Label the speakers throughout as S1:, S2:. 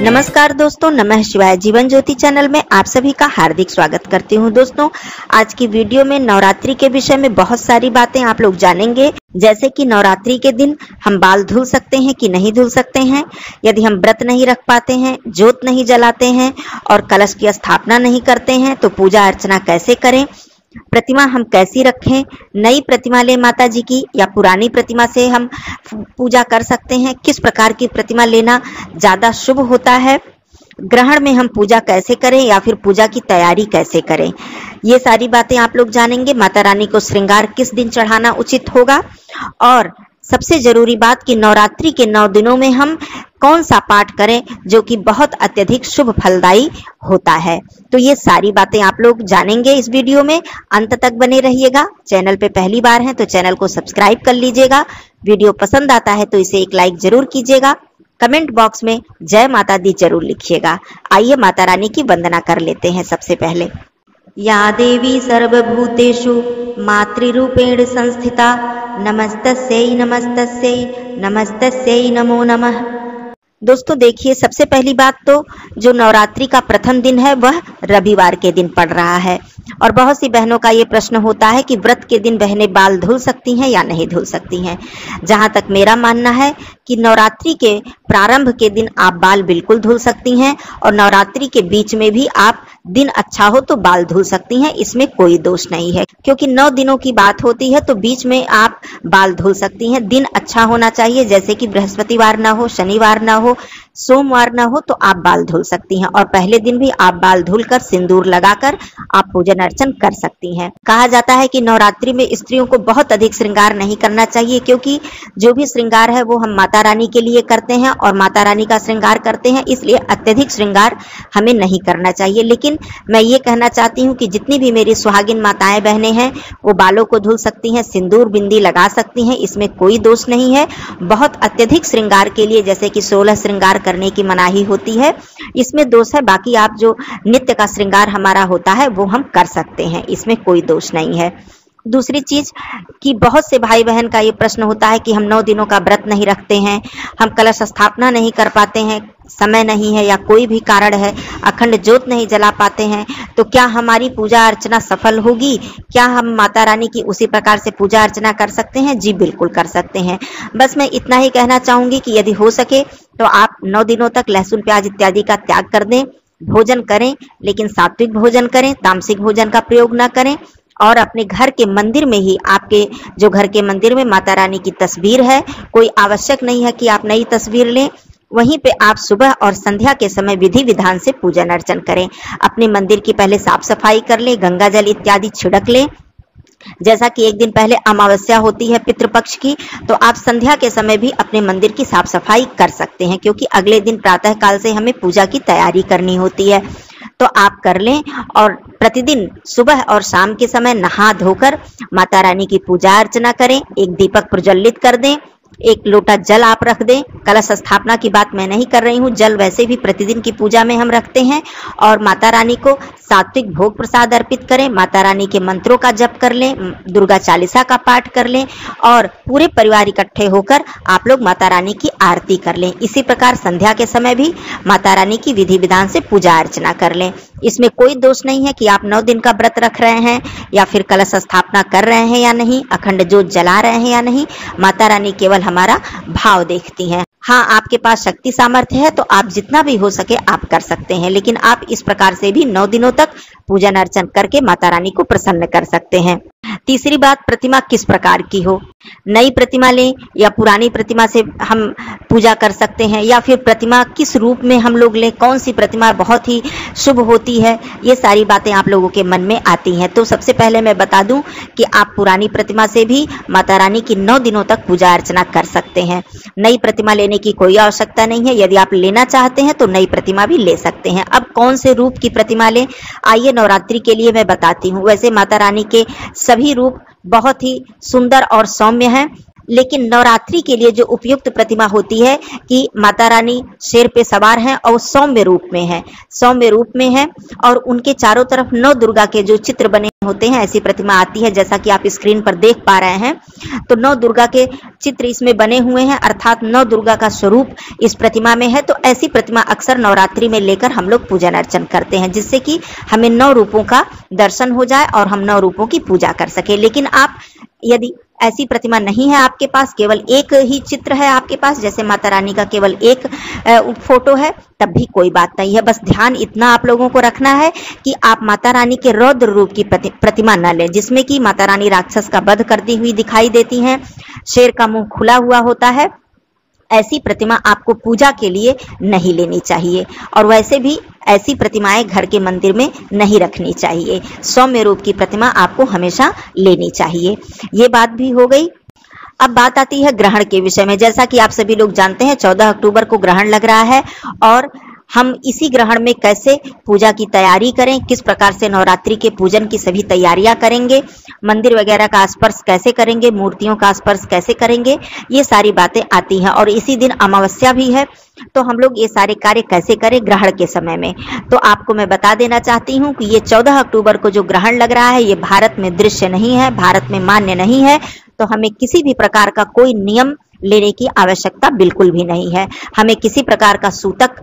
S1: नमस्कार दोस्तों, नमः शिवाय। जीवन ज्योति चैनल में आप सभी का हार्दिक स्वागत करती हूं। दोस्तों, आज की वीडियो में नवरात्रि के विषय में बहुत सारी बातें आप लोग जानेंगे, जैसे कि नवरात्रि के दिन हम बाल धुल सकते हैं कि नहीं धुल सकते हैं, यदि हम व्रत नहीं रख पाते हैं, जोत नहीं जलाते हैं और कलश की स्थापना नहीं करते हैं तो पूजा अर्चना कैसे करें, प्रतिमा हम कैसी रखें, नई प्रतिमा ले माता जी की या पुरानी प्रतिमा से हम पूजा कर सकते हैं, किस प्रकार की प्रतिमा लेना ज्यादा शुभ होता है, ग्रहण में हम पूजा कैसे करें या फिर पूजा की तैयारी कैसे करें, ये सारी बातें आप लोग जानेंगे। माता रानी को श्रृंगार किस दिन चढ़ाना उचित होगा और सबसे जरूरी बात कि नवरात्रि के 9 दिनों में हम कौन सा पाठ करें जो कि बहुत अत्यधिक शुभ फलदायी होता है। तो ये सारी बातें आप लोग जानेंगे इस वीडियो में, अंत तक बने रहिएगा। चैनल पे पहली बार हैं तो चैनल को सब्सक्राइब कर लीजिएगा। वीडियो पसंद आता है तो इसे एक लाइक जरूर कीजिएगा। कमेंट बॉक्स में जय माता दी जरूर लिखिएगा। आइए माता रानी की वंदना कर लेते हैं। सबसे पहले, या देवी सर्वभूतेषु मातृरूपेण संस्थिता नमस्तस्यै नमस्तस्यै नमस्तस्यै नमो नमः। दोस्तों देखिए, सबसे पहली बात तो जो नवरात्रि का प्रथम दिन है वह रविवार के दिन पड़ रहा है और बहुत सी बहनों का ये प्रश्न होता है कि व्रत के दिन बहनें बाल धुल सकती हैं या नहीं धुल सकती हैं। जहां तक मेरा मानना है कि नवरात्रि के प्रारंभ के दिन आप बाल बिल्कुल धुल सकती हैं और नवरात्रि के बीच में भी आप दिन अच्छा हो तो बाल धुल सकती हैं, इसमें कोई दोष नहीं है, क्योंकि 9 दिनों की बात होती है तो बीच में आप बाल धुल सकती हैं। दिन अच्छा होना चाहिए, जैसे कि बृहस्पतिवार ना हो, शनिवार ना हो, सोमवार ना हो तो आप बाल धुल सकती हैं और पहले दिन भी आप बाल धुलकर सिंदूर लगाकर आप पूजन अर्चन कर सकती हैं। कहा जाता है कि नवरात्रि में स्त्रियों को बहुत अधिक श्रृंगार नहीं करना चाहिए, क्योंकि जो भी श्रृंगार है वो हम माता रानी के लिए करते हैं और माता रानी का श्रृंगार करते हैं, इसलिए अत्यधिक श्रृंगार हमें नहीं करना चाहिए। लेकिन मैं ये कहना चाहती हूँ कि जितनी भी मेरी सुहागिन माताएं बहनें हैं वो बालों को धुल सकती हैं, सिंदूर बिंदी लगा सकती हैं, इसमें कोई दोष नहीं है। बहुत अत्यधिक श्रृंगार के लिए जैसे कि 16 श्रृंगार करने की मनाही होती है, इसमें दोष है। बाकी आप जो नित्य का श्रृंगार हमारा होता है वो हम कर सकते हैं, इसमें कोई दोष नहीं है। दूसरी चीज कि बहुत से भाई बहन का ये प्रश्न होता है कि हम 9 दिनों का व्रत नहीं रखते हैं, हम कलश स्थापना नहीं कर पाते हैं, समय नहीं है या कोई भी कारण है, अखंड ज्योत नहीं जला पाते हैं, तो क्या हमारी पूजा अर्चना सफल होगी? क्या हम माता रानी की उसी प्रकार से पूजा अर्चना कर सकते हैं? जी बिल्कुल कर सकते हैं। बस मैं इतना ही कहना चाहूंगी कि यदि हो सके तो आप 9 दिनों तक लहसुन प्याज इत्यादि का त्याग कर दें, भोजन करें, लेकिन सात्विक भोजन करें, तामसिक भोजन का प्रयोग न करें और अपने घर के मंदिर में ही, आपके जो घर के मंदिर में माता रानी की तस्वीर है, कोई आवश्यक नहीं है कि आप नई तस्वीर लें, वहीं पे आप सुबह और संध्या के समय विधि विधान से पूजन अर्चन करें। अपने मंदिर की पहले साफ सफाई कर लें, गंगा जल इत्यादि छिड़क लें। जैसा कि एक दिन पहले अमावस्या होती है पितृपक्ष की, तो आप संध्या के समय भी अपने मंदिर की साफ सफाई कर सकते हैं, क्योंकि अगले दिन प्रातः काल से हमें पूजा की तैयारी करनी होती है, तो आप कर लें। और प्रतिदिन सुबह और शाम के समय नहा धोकर माता रानी की पूजा अर्चना करें। एक दीपक प्रज्वलित कर दें, एक लोटा जल आप रख दें। कलश स्थापना की बात मैं नहीं कर रही हूँ, जल वैसे भी प्रतिदिन की पूजा में हम रखते हैं। और माता रानी को सात्विक भोग प्रसाद अर्पित करें, माता रानी के मंत्रों का जप कर लें, दुर्गा चालीसा का पाठ कर लें और पूरे परिवार इकट्ठे होकर आप लोग माता रानी की आरती कर लें। इसी प्रकार संध्या के समय भी माता रानी की विधि विधान से पूजा अर्चना कर लें। इसमें कोई दोष नहीं है कि आप 9 दिन का व्रत रख रहे हैं या फिर कलश स्थापना कर रहे हैं या नहीं, अखंड ज्योत जला रहे हैं या नहीं। माता रानी केवल हमारा भाव देखती हैं। हाँ, आपके पास शक्ति सामर्थ्य है तो आप जितना भी हो सके आप कर सकते हैं, लेकिन आप इस प्रकार से भी 9 दिनों तक पूजन अर्चन करके माता रानी को प्रसन्न कर सकते हैं। तीसरी बात, प्रतिमा किस प्रकार की हो, नई प्रतिमा लें या पुरानी प्रतिमा से हम पूजा कर सकते हैं, या फिर प्रतिमा किस रूप में हम लोग लें, कौन सी प्रतिमा बहुत ही शुभ होती है, ये सारी बातें आप लोगों के मन में आती हैं। तो सबसे पहले मैं बता दूं कि आप पुरानी प्रतिमा से भी माता रानी की 9 दिनों तक पूजा अर्चना कर सकते हैं। नई प्रतिमा लेने की कोई आवश्यकता नहीं है, यदि आप लेना चाहते हैं तो नई प्रतिमा भी ले सकते हैं। अब कौन से रूप की प्रतिमा लें, आइए नवरात्रि के लिए मैं बताती हूँ। वैसे माता रानी के सभी रूप बहुत ही सुंदर और सौम्य हैं, लेकिन नवरात्रि के लिए जो उपयुक्त प्रतिमा होती है कि माता रानी शेर पे सवार हैं और सौम्य रूप में है और उनके चारों तरफ नौ दुर्गा के जो चित्र बने होते हैं, ऐसी प्रतिमा आती है जैसा कि आप स्क्रीन पर देख पा रहे हैं। तो नौ दुर्गा के चित्र इसमें बने हुए हैं, अर्थात नौ दुर्गा का स्वरूप इस प्रतिमा में है। तो ऐसी प्रतिमा अक्सर नवरात्रि में लेकर हम लोग पूजन अर्चन करते हैं, जिससे कि हमें नौ रूपों का दर्शन हो जाए और हम नौ रूपों की पूजा कर सके। लेकिन आप यदि ऐसी प्रतिमा नहीं है आपके पास, केवल एक ही चित्र है आपके पास, जैसे माता रानी का केवल एक फोटो है, तब भी कोई बात नहीं है। बस ध्यान इतना आप लोगों को रखना है कि आप माता रानी के रौद्र रूप की प्रतिमा न लें, जिसमें कि माता रानी राक्षस का वध करती हुई दिखाई देती हैं, शेर का मुंह खुला हुआ होता है। ऐसी प्रतिमा आपको पूजा के लिए नहीं लेनी चाहिए और वैसे भी ऐसी प्रतिमाएं घर के मंदिर में नहीं रखनी चाहिए। सौम्य रूप की प्रतिमा आपको हमेशा लेनी चाहिए। ये बात भी हो गई। अब बात आती है ग्रहण के विषय में। जैसा कि आप सभी लोग जानते हैं 14 अक्टूबर को ग्रहण लग रहा है और हम इसी ग्रहण में कैसे पूजा की तैयारी करें, किस प्रकार से नवरात्रि के पूजन की सभी तैयारियां करेंगे, मंदिर वगैरह का स्पर्श कैसे करेंगे, मूर्तियों का स्पर्श कैसे करेंगे, ये सारी बातें आती हैं। और इसी दिन अमावस्या भी है, तो हम लोग ये सारे कार्य कैसे करें ग्रहण के समय में। तो आपको मैं बता देना चाहती हूँ कि ये 14 अक्टूबर को जो ग्रहण लग रहा है, ये भारत में दृश्य नहीं है, भारत में मान्य नहीं है। तो हमें किसी भी प्रकार का कोई नियम लेने की आवश्यकता बिल्कुल भी नहीं है। हमें किसी प्रकार का सूतक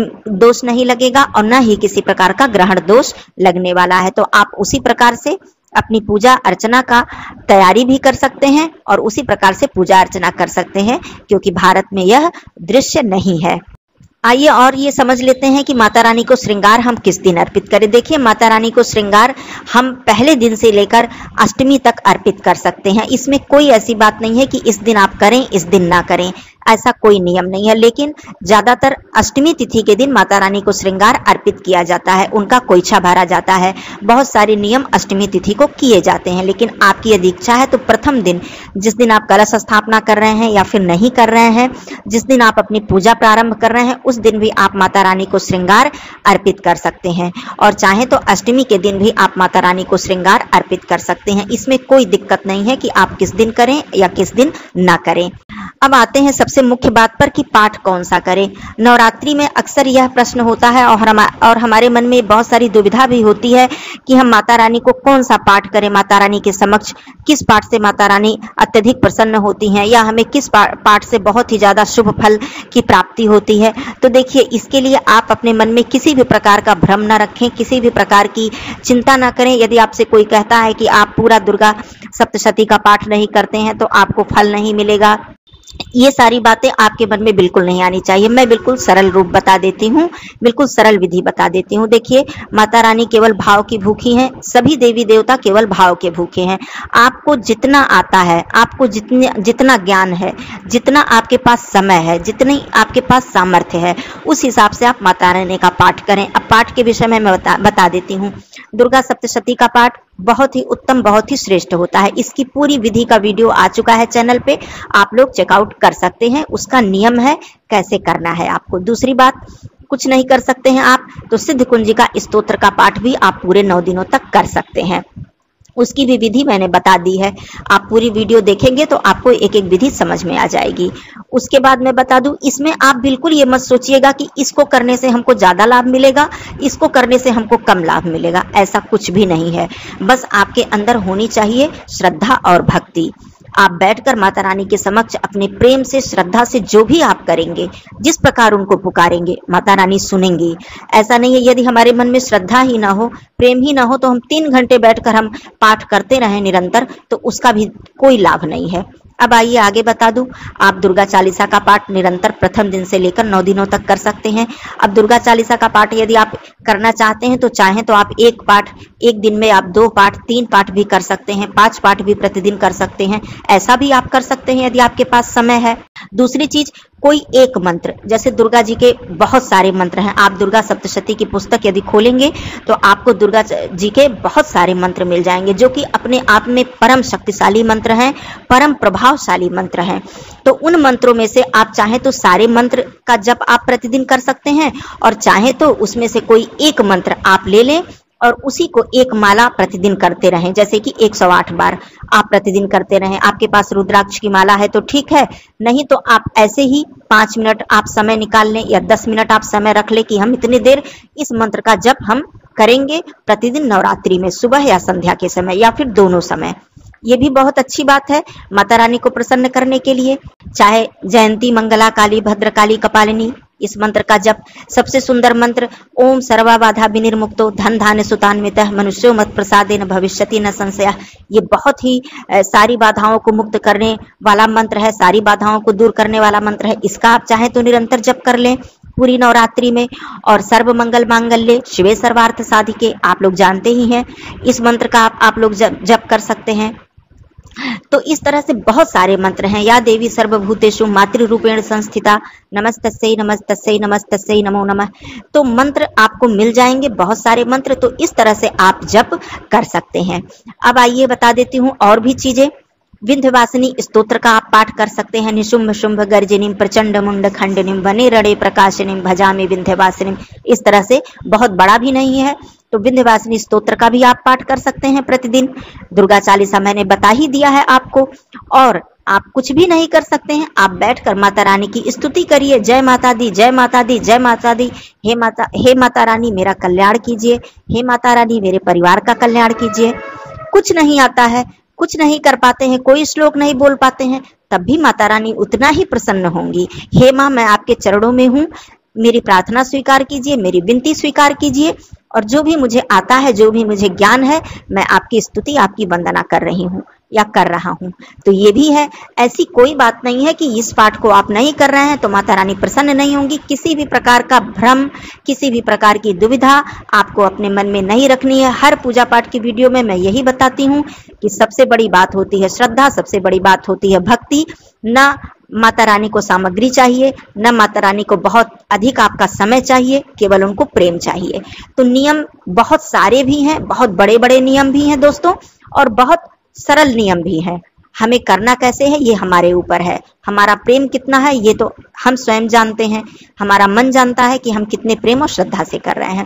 S1: दोष नहीं लगेगा और न ही किसी प्रकार का ग्रहण दोष लगने वाला है। तो आप उसी प्रकार से अपनी पूजा अर्चना का तैयारी भी कर सकते हैं और उसी प्रकार से पूजा अर्चना कर सकते हैं, क्योंकि भारत में यह दृश्य नहीं है। आइए और ये समझ लेते हैं कि माता रानी को श्रृंगार हम किस दिन अर्पित करें। देखिए, माता रानी को श्रृंगार हम पहले दिन से लेकर अष्टमी तक अर्पित कर सकते हैं। इसमें कोई ऐसी बात नहीं है कि इस दिन आप करें, इस दिन ना करें, ऐसा कोई नियम नहीं है। लेकिन ज्यादातर अष्टमी तिथि के दिन माता रानी को श्रृंगार अर्पित किया जाता है, उनका खोइछा भरा जाता है। बहुत सारे नियम अष्टमी तिथि को किए जाते हैं, लेकिन आपकी यदि इच्छा है तो प्रथम दिन, जिस दिन आप कलश स्थापना कर रहे हैं या फिर नहीं कर रहे हैं, जिस दिन आप अपनी पूजा प्रारंभ कर रहे हैं, उस दिन भी आप माता रानी को श्रृंगार अर्पित कर सकते हैं। और चाहे तो अष्टमी के दिन भी आप माता रानी को श्रृंगार अर्पित कर सकते हैं। इसमें कोई दिक्कत नहीं है कि आप किस दिन करें या किस दिन ना करें। अब आते हैं सबसे मुख्य बात पर कि पाठ कौन सा करें। नवरात्रि में अक्सर यह प्रश्न होता है और हमारे मन में बहुत सारी दुविधा भी होती है कि हम माता रानी को कौन सा पाठ करें, माता रानी के समक्ष किस पाठ से माता रानी अत्यधिक प्रसन्न होती हैं या हमें किस पाठ से बहुत ही ज्यादा शुभ फल की प्राप्ति होती है। तो देखिए, इसके लिए आप अपने मन में किसी भी प्रकार का भ्रम न रखें, किसी भी प्रकार की चिंता न करें। यदि आपसे कोई कहता है कि आप पूरा दुर्गा सप्तशती का पाठ नहीं करते हैं तो आपको फल नहीं मिलेगा, ये सारी बातें आपके मन में बिल्कुल नहीं आनी चाहिए। मैं बिल्कुल सरल रूप बता देती हूँ, बिल्कुल सरल विधि बता देती हूँ। देखिए, माता रानी केवल भाव की भूखी हैं, सभी देवी देवता केवल भाव के भूखे हैं। आपको जितना आता है, आपको जितना ज्ञान है, जितना आपके पास समय है, जितनी आपके पास सामर्थ्य है, उस हिसाब से आप माता रानी का पाठ करें। अब पाठ के विषय में मैं बता देती हूँ। दुर्गा सप्तशती का पाठ बहुत ही उत्तम, बहुत ही श्रेष्ठ होता है। इसकी पूरी विधि का वीडियो आ चुका है चैनल पे, आप लोग चेकआउट कर सकते हैं। उसका नियम है कैसे करना है आपको। दूसरी बात, कुछ नहीं कर सकते हैं आप तो सिद्ध कुंजिका स्तोत्र का पाठ भी आप पूरे 9 दिनों तक कर सकते हैं। उसकी भी विधि मैंने बता दी है, आप पूरी वीडियो देखेंगे तो आपको एक एक विधि समझ में आ जाएगी। उसके बाद मैं बता दूं, इसमें आप बिल्कुल ये मत सोचिएगा कि इसको करने से हमको ज्यादा लाभ मिलेगा, इसको करने से हमको कम लाभ मिलेगा, ऐसा कुछ भी नहीं है। बस आपके अंदर होनी चाहिए श्रद्धा और भक्ति। आप बैठकर माता रानी के समक्ष अपने प्रेम से, श्रद्धा से जो भी आप करेंगे, जिस प्रकार उनको पुकारेंगे, माता रानी सुनेंगी। ऐसा नहीं है यदि हमारे मन में श्रद्धा ही ना हो, प्रेम ही ना हो, तो हम 3 घंटे बैठकर हम पाठ करते रहें निरंतर, तो उसका भी कोई लाभ नहीं है। अब आइए आगे बता दूं, आप दुर्गा चालीसा का पाठ निरंतर प्रथम दिन से लेकर 9 दिनों तक कर सकते हैं। अब दुर्गा चालीसा का पाठ यदि आप करना चाहते हैं तो चाहें तो आप एक पाठ एक दिन में आप 2 पाठ 3 पाठ भी कर सकते हैं, 5 पाठ भी प्रतिदिन कर सकते हैं, ऐसा भी आप कर सकते हैं यदि आपके पास समय है। दूसरी चीज, कोई एक मंत्र, जैसे दुर्गा जी के बहुत सारे मंत्र हैं, आप दुर्गा सप्तशती की पुस्तक यदि खोलेंगे तो आपको दुर्गा जी के बहुत सारे मंत्र मिल जाएंगे, जो कि अपने आप में परम शक्तिशाली मंत्र हैं, परम प्रभावशाली मंत्र हैं। तो उन मंत्रों में से आप चाहे तो सारे मंत्र का जप आप प्रतिदिन कर सकते हैं और चाहे तो उसमें से कोई एक मंत्र आप ले लें और उसी को एक माला प्रतिदिन करते रहें, जैसे कि 108 बार आप प्रतिदिन करते रहें। आपके पास रुद्राक्ष की माला है तो ठीक है, नहीं तो आप ऐसे ही 5 मिनट आप समय निकाल लें या 10 मिनट आप समय रख लें कि हम इतनी देर इस मंत्र का जप हम करेंगे प्रतिदिन नवरात्रि में, सुबह या संध्या के समय या फिर दोनों समय। ये भी बहुत अच्छी बात है माता रानी को प्रसन्न करने के लिए। चाहे जयंती, मंगला, काली, भद्रकाली, कपालिनी, इस मंत्र का जप, सबसे सुंदर मंत्र ओम सर्वा बाधा विनिर्मुक्तो धन धान्य सुतान्वितः मनुष्यो मत प्रसादेन भविष्यति न संशयः। ये बहुत ही सारी बाधाओं को मुक्त करने वाला मंत्र है, सारी बाधाओं को दूर करने वाला मंत्र है। इसका आप चाहे तो निरंतर जप कर लें पूरी नवरात्रि में। और सर्व मंगल मांगल्ये शिवे सर्वार्थ साधिके, आप लोग जानते ही हैं इस मंत्र का आप लोग जप कर सकते हैं। तो इस तरह से बहुत सारे मंत्र हैं। या देवी सर्वभूतेषु मातृरूपेण संस्थिता नमस्तस्यै नमस्तस्यै नमस्तस्यै नमो नमः। तो मंत्र आपको मिल जाएंगे बहुत सारे मंत्र, तो इस तरह से आप जप कर सकते हैं। अब आइए बता देती हूँ और भी चीजें। विंध्यवासिनी स्तोत्र का आप पाठ कर सकते हैं। निशुंभ शुंभ गर्जनीम प्रचंड मुंड खंडनीम वने रणे प्रकाशनीम भजामि विंध्यवासिनीम। इस तरह से बहुत बड़ा भी नहीं है, तो विंध्यवासिनी स्तोत्र का भी आप पाठ कर सकते हैं प्रतिदिन। दुर्गा चालीसा मैंने बता ही दिया है आपको। और आप कुछ भी नहीं कर सकते हैं, आप बैठकर माता रानी की स्तुति करिए। जय माता दी, जय माता दी, जय माता दी। हे माता रानी मेरा कल्याण कीजिए, हे माता रानी मेरे परिवार का कल्याण कीजिए। कुछ नहीं आता है, कुछ नहीं कर पाते हैं, कोई श्लोक नहीं बोल पाते हैं, तब भी माता रानी उतना ही प्रसन्न होंगी। हे माँ, मैं आपके चरणों में हूँ, मेरी प्रार्थना स्वीकार कीजिए, मेरी विनती स्वीकार कीजिए। और जो भी मुझे आता है, जो भी मुझे ज्ञान है, मैं आपकी स्तुति, आपकी वंदना कर रही हूँ या कर रहा हूँ। तो ये भी है, ऐसी कोई बात नहीं है कि इस पाठ को आप नहीं कर रहे हैं तो माता रानी प्रसन्न नहीं होंगी। किसी भी प्रकार का भ्रम, किसी भी प्रकार की दुविधा आपको अपने मन में नहीं रखनी है। हर पूजा पाठ की वीडियो में मैं यही बताती हूँ कि सबसे बड़ी बात होती है श्रद्धा, सबसे बड़ी बात होती है भक्ति। न माता रानी को सामग्री चाहिए, न माता रानी को बहुत अधिक आपका समय चाहिए, केवल उनको प्रेम चाहिए। तो नियम बहुत सारे भी हैं, बहुत बड़े बड़े नियम भी हैं दोस्तों, और बहुत सरल नियम भी हैं। हमें करना कैसे है ये हमारे ऊपर है। हमारा प्रेम कितना है ये तो हम स्वयं जानते हैं, हमारा मन जानता है कि हम कितने प्रेम और श्रद्धा से कर रहे हैं।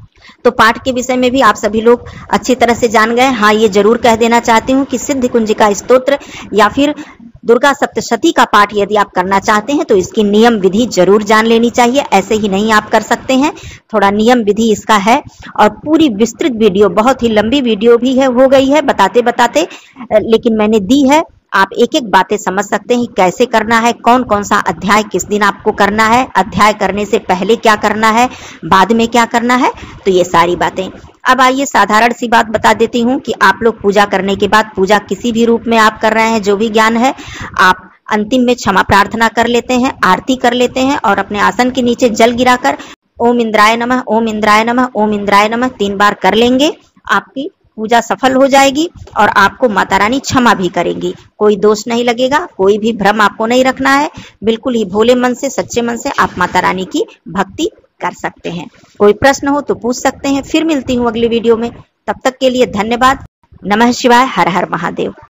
S1: तो पाठ के विषय में भी आप सभी लोग अच्छी तरह से जान गए। हाँ, ये जरूर कह देना चाहती हूँ कि सिद्ध कुंजिका स्तोत्र या फिर दुर्गा सप्तशती का पाठ यदि आप करना चाहते हैं तो इसकी नियम विधि जरूर जान लेनी चाहिए। ऐसे ही नहीं आप कर सकते हैं, थोड़ा नियम विधि इसका है। और पूरी विस्तृत वीडियो, बहुत ही लंबी वीडियो भी है, हो गई है बताते बताते, लेकिन मैंने दी है। आप एक एक बातें समझ सकते हैं कैसे करना है, कौन कौन सा अध्याय किस दिन आपको करना है, अध्याय करने से पहले क्या करना है, बाद में क्या करना है, तो ये सारी बातें। अब आइए साधारण सी बात बता देती हूँ कि आप लोग पूजा करने के बाद, पूजा किसी भी रूप में आप कर रहे हैं, जो भी ज्ञान है, आप अंतिम में क्षमा प्रार्थना कर लेते हैं, आरती कर लेते हैं और अपने आसन के नीचे जल गिराकर ओम इंद्राय नमः, ओम इंद्राय नमः, ओम इंद्राय नमः 3 बार कर लेंगे। आपकी पूजा सफल हो जाएगी और आपको माता रानी क्षमा भी करेंगी। कोई दोष नहीं लगेगा, कोई भी भ्रम आपको नहीं रखना है। बिल्कुल ही भोले मन से, सच्चे मन से आप माता रानी की भक्ति कर सकते हैं। कोई प्रश्न हो तो पूछ सकते हैं। फिर मिलती हूँ अगली वीडियो में, तब तक के लिए धन्यवाद। नमः शिवाय, हर हर महादेव।